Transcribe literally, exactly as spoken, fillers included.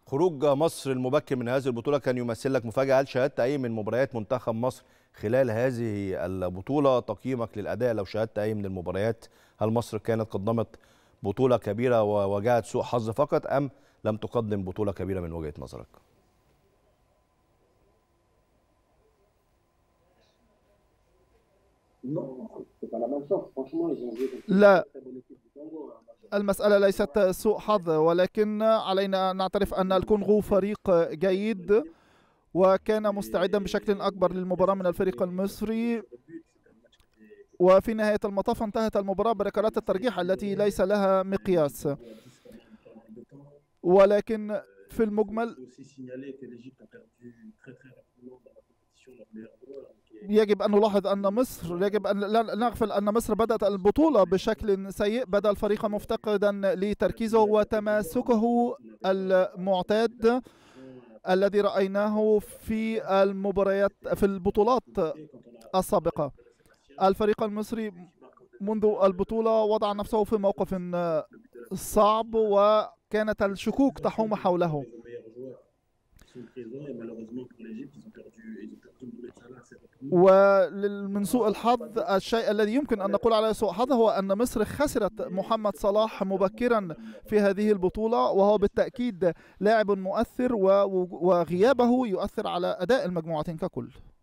خروج مصر المبكر من هذه البطولة كان يمثل لك مفاجأة. هل شاهدت أي من مباريات منتخب مصر خلال هذه البطولة؟ تقييمك للأداء لو شاهدت أي من المباريات، هل مصر كانت قدمت بطولة كبيرة وواجهت سوء حظ فقط، أم لم تقدم بطولة كبيرة من وجهة نظرك؟ لا، المسألة ليست سوء حظ، ولكن علينا أن نعترف أن الكونغو فريق جيد وكان مستعدا بشكل أكبر للمباراة من الفريق المصري، وفي نهاية المطاف انتهت المباراة بركلات الترجيح التي ليس لها مقياس. ولكن في المجمل يجب أن نلاحظ أن مصر يجب أن لا نغفل أن مصر بدأت البطولة بشكل سيء. بدأ الفريق مفتقدا لتركيزه وتماسكه المعتاد الذي رأيناه في المباريات في البطولات السابقة. الفريق المصري منذ البطولة وضع نفسه في موقف صعب وكانت الشكوك تحوم حوله، ومن سوء الحظ الشيء الذي يمكن أن نقول عليه سوء حظ هو أن مصر خسرت محمد صلاح مبكرا في هذه البطولة، وهو بالتأكيد لاعب مؤثر وغيابه يؤثر على أداء المجموعة ككل.